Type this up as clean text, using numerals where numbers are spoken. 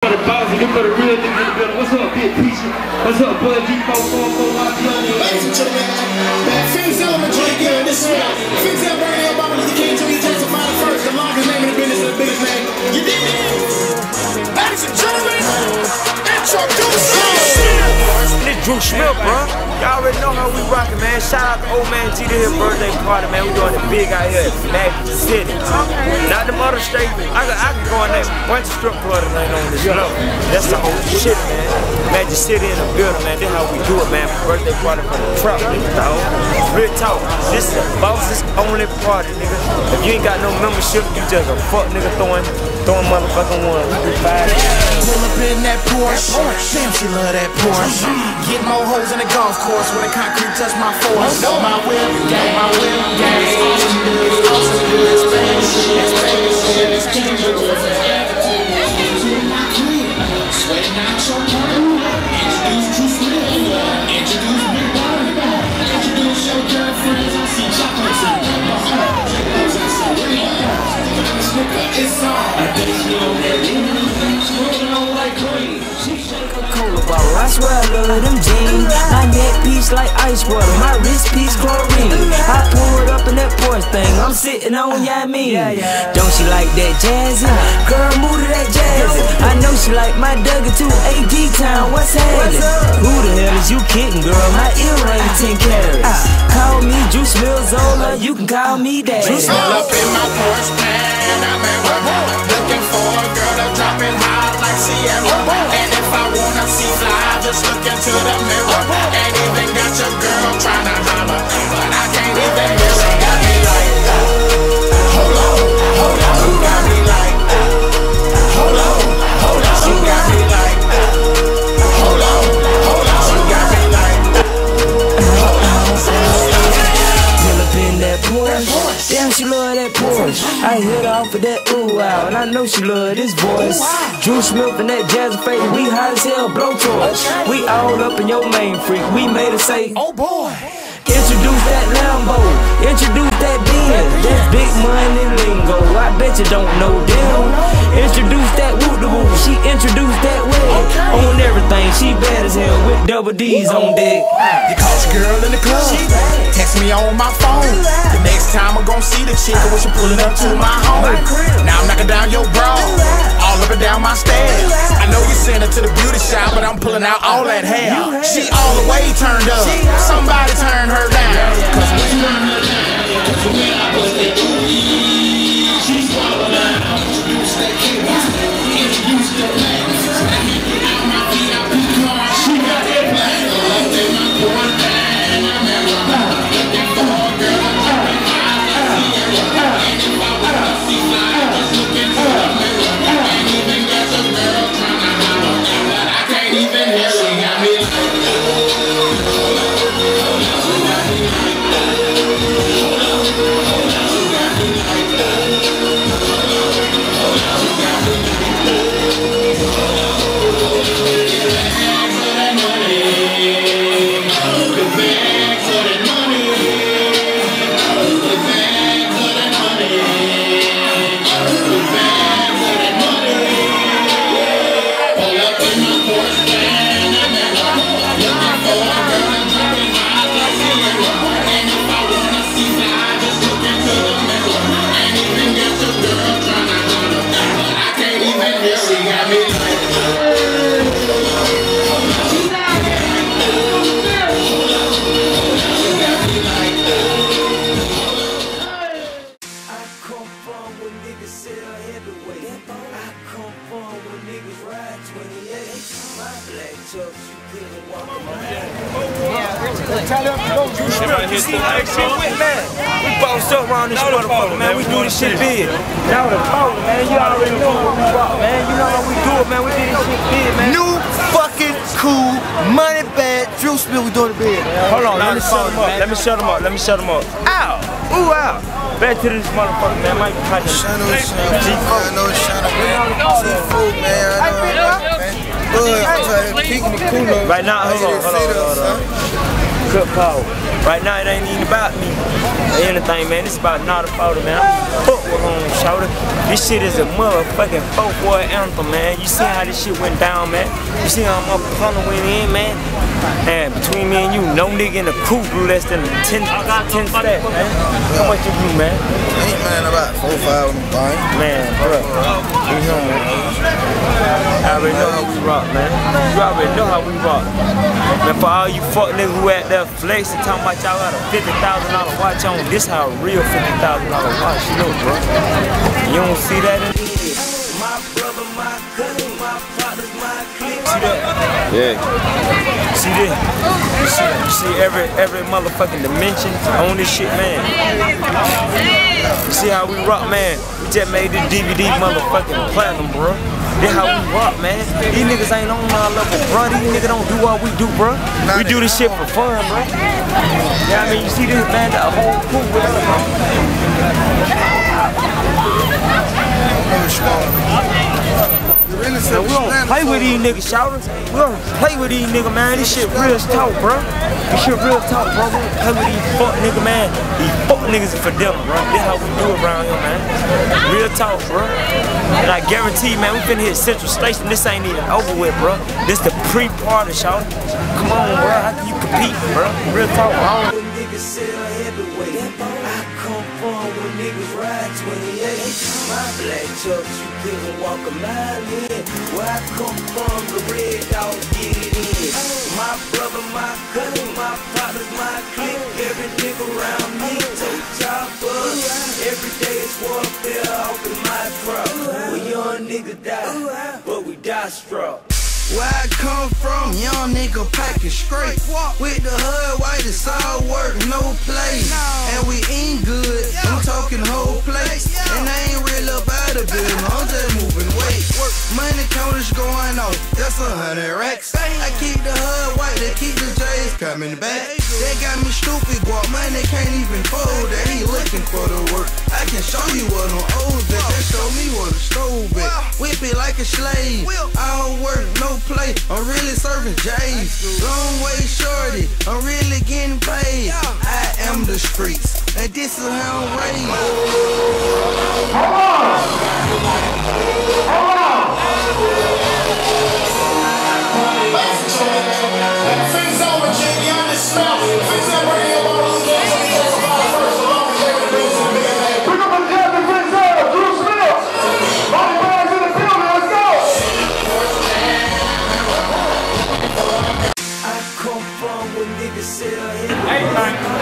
for the boss, and for the real niggas in the building. What's up, Big Peachy? What's up, Bud G444? Ladies and gentlemen, Fizz Element Drake here in this spot. Fizz Element Bernie Obama, the King Jimmy Jackson, find first, the longest name in the business, the biggest name. You dig it? Ladies and gentlemen, introduce This Drew Smith, bro. Y'all already know how we rockin', man. Shout out to old man G to his birthday party, man. We doing it big out here at Magic City. Not them other states. I can go and name a bunch of strip clubs that ain't on this level. That's the whole shit, man. Magic City in the building, man. This how we do it, man. Birthday party for the trap, nigga, dog. Real talk. This is the boss's only party, nigga. If you ain't got no membership, you just a fuck nigga throwing motherfucking one. We do 5. Pull up in that Porsche. Damn, she love that Porsche. Get more hoes in the golf course when the concrete touch my force. My whip, gang, my whip, gang. It's awesome, good expansion. Sweating out your partner. Introduce Drew Smith. Introduce Big Barney. Introduce your girlfriends. I see chocolates in my heart. I see it's on. I think she on that smoking on like cream. Coca-Cola bottle, I swear I love them jeans. My neck piece like ice water, my wrist piece chlorine. I pour it up in that Porsche thing, I'm sitting on, yeah, I mean. Don't she like that jazzy? Girl, move to that jazzy. I know she like my Dougie too, AD Town, what's happening? Who the hell is you kidding, girl? My earring 10 carats. Call me Juice Milzola, you can call me Daddy. All up in my Porsche, man, I'm at work. Looking for a girl to drop it high like Sierra. And if I wanna see fly, just look into the mirror. Ain't even got your girl tryna holler, but I can't even hear her. Got me like, hold on, hold on. She got me like, hold on, hold on. She got me like, hold on, hold on. She got me like, hold on. Pull up in that Porsche. Damn, she love that Porsche. I hit off of that ooh wow, and I know she love this voice. Drew Smith and that jazz face, we hot as hell, blowtorch. We all up in your main freak. We made her say, oh boy. Introduce that Lambo, introduce that Benz. That's big money lingo. I bet you don't know them. Introduce that woo-de-woo. She introduced that wig. On everything, she bad as hell with double D's on deck. You caught your girl in the club, text me on my phone. The next time I'm gon' see the chick when she pulling up to my home. Now I'm knocking down your bra, all up and down my stairs. I know you sent her to the beauty shop, but I'm pulling out all that hair. She all the way turned up, somebody turn her down. Cause we turn her down, cause when I was that she swallowed down. Introduce that kid, introduce that man. Out my VIP car, she got that black. Up in my boy bag, I'm at rock. Looking for a girl, I'm dropping high like Sierra. And if I wanna see fly, just look into the mirror. Ain't even got your girl tryna holler, but I can't even hear her. She got me We bossed up around this motherfucker, man. We do this shit big. Now the phone, man. You already know what we rock, man. You know how we do it, man. We do this shit big, man. New fucking cool, money bad, Drew Smith, we doing it big. Hold on, let me shut him up. Let me shut him up. Let me shut him up. Ow! Ooh, ow! Back to this motherfucker, man. Mike Tyson. G4, man. I know it's Shana, man. G4, man. I know, man. Good, I'm trying to peek in the cooler. Right now, hold on. Cut power. Right now it ain't even about me or anything, man. It's about not about it, man. I'm fuck with home, shoulder. This shit is a motherfucking folk boy anthem, man. You see how this shit went down, man? You see how my partner went in, man? And between me and you, no nigga in the coupe blew less than 10 stacks, man. How much you blew, man? Ain't man about 4 or 5 of them things. Man, bro. You know, man. I already know how we rock, man. You already know how we rock. Man, for all you fuck niggas who out there flexing, talking about y'all got a $50,000 watch on, this how a real $50,000 watch look, bro. You don't see that in my brother, my cousin, my partners, my clique. See that? Yeah. See this? You see every motherfucking dimension on this shit, man. You see how we rock, man? We just made this DVD motherfucking platinum, bro. This how we rock, man. These niggas ain't on our level, bro. These niggas don't do what we do, bro. We do this shit for fun, bro. Yeah, I mean, you see this, man, the whole crew with us, bro. Man, we don't play with these niggas, shouters. We don't play with these niggas, man. This shit real talk, bro. This shit real talk, bro. We don't play with these fuck niggas, man. These fuck niggas are for them, bro. This how we do it around here, man. Real talk, bro. And I guarantee, man, we finna hit Central Station. This ain't even over with, bro. This the pre-party, shout. Come on, bro. How can you compete, bro? Real talk, bro. Niggas sell heavyweight. I come from when niggas ride 28. My black chucks, you couldn't walk a mile in. Where I come from, the red dog get it in. My brother, my cousin, my partners, my clique. Every nigga around me, tote choppers. Every day it's warfare off in my truck. We young niggas die, but we die struck. Where I come from, young nigga packing straight. With the hood white, it's all work, no play. And we ain't good, I'm talking whole place. And I ain't real about a bill, I'm just moving weight. Money counters going off, that's 100 racks. I keep the hood white, they keep the J's coming back. They got me stupid, guap, money can't even fold. They ain't looking for the work. I can show you what I'm old at, they show me what a stove at. Whip it like a slave, I don't work, no play, I'm really serving J's. Long way shorty, I'm really getting paid. I am the streets, and this is how I'm raised. Hey, man.